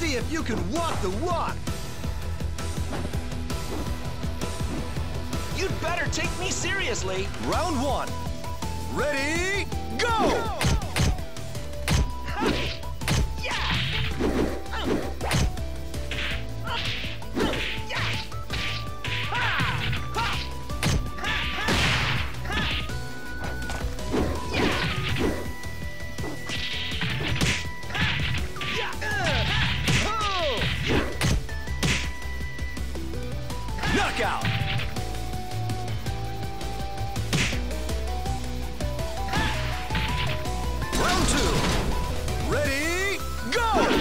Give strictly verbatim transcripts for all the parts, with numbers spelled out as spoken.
see if you can walk the walk. You'd better take me seriously. Round one. Ready, go! Knockout! Round two. Ready, go!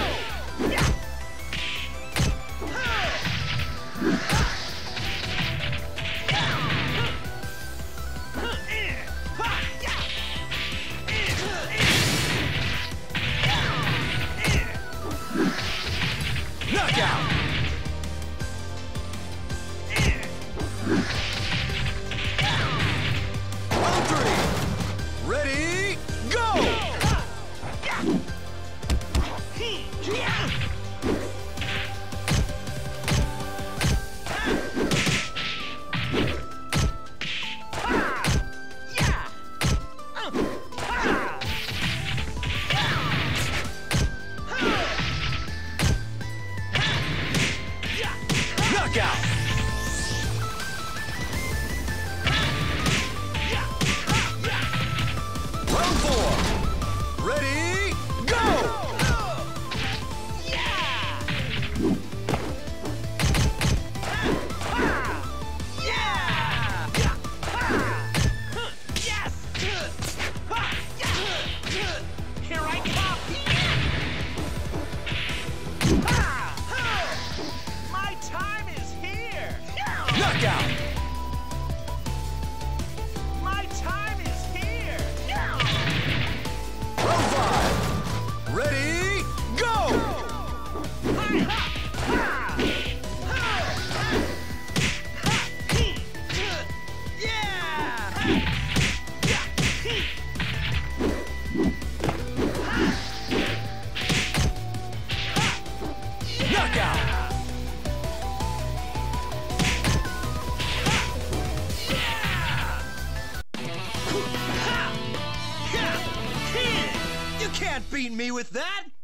Knockout! Round three. Ready, go! Knockout! Round four. Ready, go! Here I come! My time is here! Knockout! My time is here! Round five. Ready, go! Knockout! You can't beat me with that!